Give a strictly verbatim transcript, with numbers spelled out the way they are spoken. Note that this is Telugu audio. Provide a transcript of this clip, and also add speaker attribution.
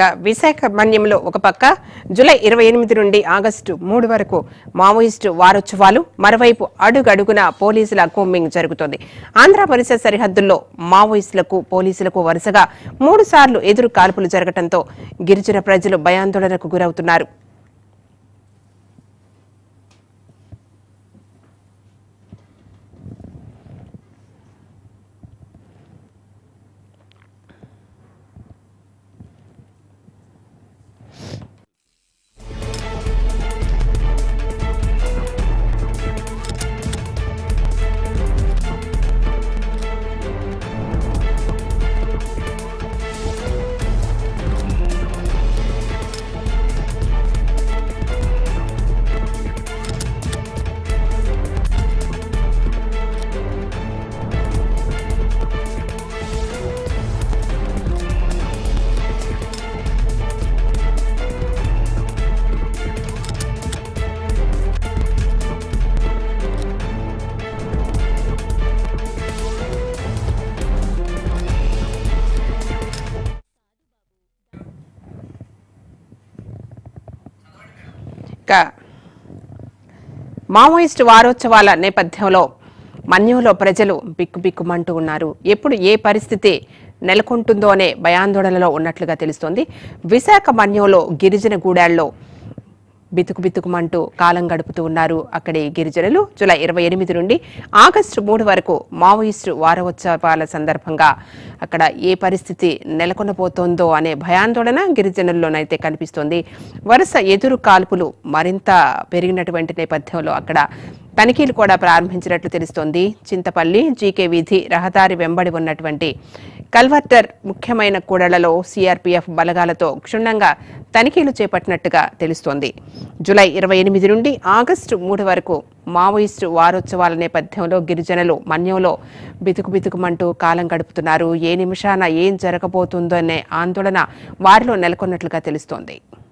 Speaker 1: విశాఖ మన్యంలో ఒక పక్క జూలై ఇరవై ఎనిమిది నుండి ఆగస్టు మూడు వరకు మావోయిస్టు వారోత్సవాలు, మరోవైపు అడుగడుగున పోలీసుల కూంబింగ్ జరుగుతోంది. ఆంధ్ర ఒరిస్సా సరిహద్దుల్లో మావోయిస్టులకు పోలీసులకు వరుసగా మూడు సార్లు ఎదురు కాల్పులు జరగడంతో గిరిజన ప్రజలు భయాందోళనకు గురవుతున్నారు. మావోయిస్టు వారోత్సవాల నేపథ్యంలో మన్యంలో ప్రజలు బిక్కుబిక్కుమంటూ ఉన్నారు. ఎప్పుడు ఏ పరిస్థితి నెలకొంటుందో అనే భయాందోళనలో ఉన్నట్లుగా తెలుస్తోంది. విశాఖ మన్యంలో గిరిజన గూడాల్లో బితుకు బితుకుమంటూ కాలం గడుపుతూ ఉన్నారు అక్కడి గిరిజనులు. జూలై ఇరవై ఎనిమిది నుండి ఆగస్టు మూడు వరకు మావోయిస్టు వారోత్సవాల సందర్భంగా అక్కడ ఏ పరిస్థితి నెలకొనబోతోందో అనే భయాందోళన గిరిజనుల్లోనైతే కనిపిస్తోంది. వరుస ఎదురు కాల్పులు మరింత పెరిగినటువంటి నేపథ్యంలో అక్కడ తనిఖీలు కూడా ప్రారంభించినట్లు తెలుస్తోంది. చింతపల్లి జీకే వీధి రహదారి వెంబడి ఉన్నటువంటి కల్వర్టర్ ముఖ్యమైన కూడళ్లలో సీఆర్పీఎఫ్ బలగాలతో క్షుణ్ణంగా తనిఖీలు చేపట్టినట్టుగా తెలుస్తోంది. జూలై ఇరవై ఎనిమిది నుండి ఆగస్టు మూడు వరకు మావోయిస్టు వారోత్సవాల నేపథ్యంలో గిరిజనులు మన్యంలో బితుకు బితుకుమంటూ కాలం గడుపుతున్నారు. ఏ నిమిషాన ఏం జరగబోతుందో అనే ఆందోళన వారిలో నెలకొన్నట్లుగా తెలుస్తోంది.